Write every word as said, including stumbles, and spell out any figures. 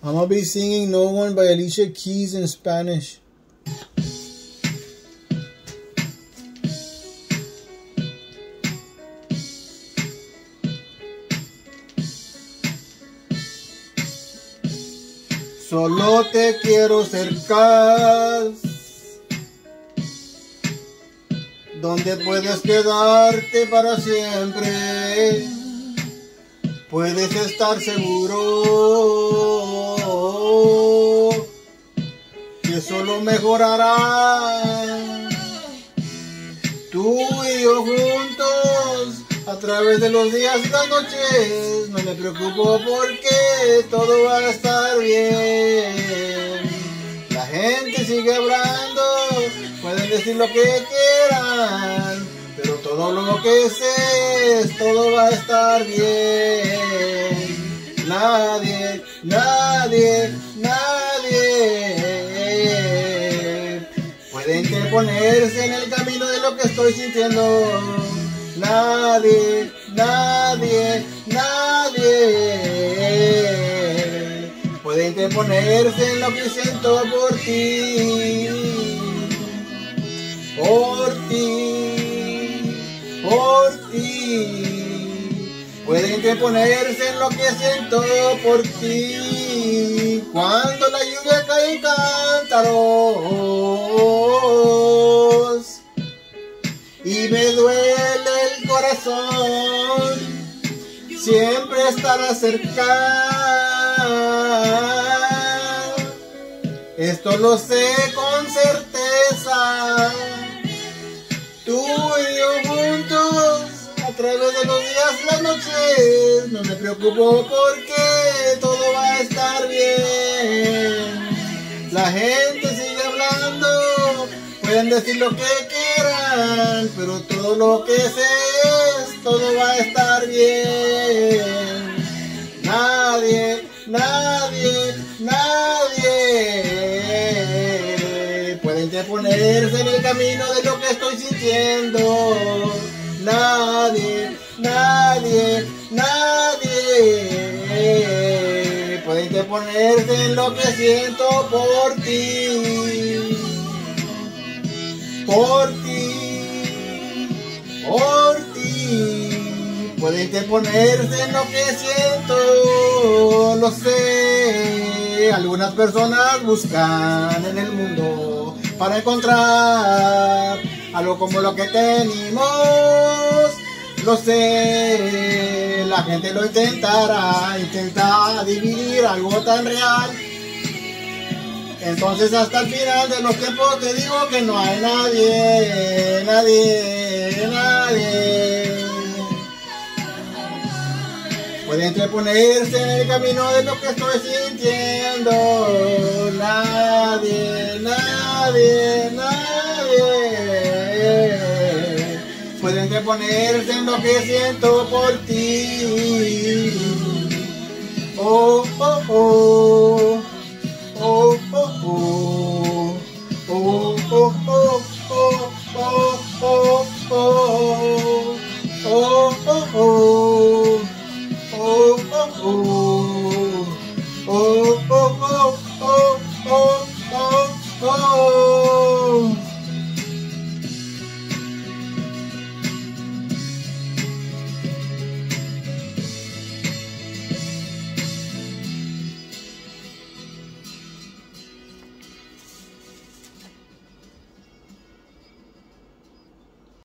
I'm gonna be singing No One by Alicia Keys in Spanish. Solo te quiero cerca, donde puedes quedarte para siempre. Puedes estar seguro que solo mejorará. Tú y yo juntos a través de los días y las noches. No me preocupo porque todo va a estar bien. La gente sigue hablando, pueden decir lo que quieran, pero todo lo que sé es todo va a estar bien. Nadie, nadie, nadie puede interponerse en el camino de lo que estoy sintiendo. Nadie, nadie, nadie puede interponerse en lo que siento por ti, por ti, por ti. Puede interponerse en lo que siento por ti. Cuando la lluvia cae en cántaros y me duele el corazón, siempre estará cerca. Esto lo sé con certeza. Tú y yo juntos a través de los días y las noches. No me preocupo porque todo va a estar bien. La gente sigue hablando, pueden decir lo que quieran, pero todo lo que sé es, todo va a estar bien. Nadie, nadie, nadie puede interponerse en el camino de lo que estoy sintiendo. Nadie, nadie, nadie puede interponerse en lo que siento por ti. Por ti, por ti, puede interponerse en lo que siento, lo sé. Algunas personas buscan en el mundo para encontrar algo como lo que tenemos, lo sé. La gente lo intentará, intenta dividir algo tan real. Entonces hasta el final de los tiempos te digo que no hay nadie, nadie, nadie puede interponerse en el camino de lo que estoy sintiendo. Nadie, nadie, nadie puede interponerse en lo que siento por ti. Oh, oh, oh.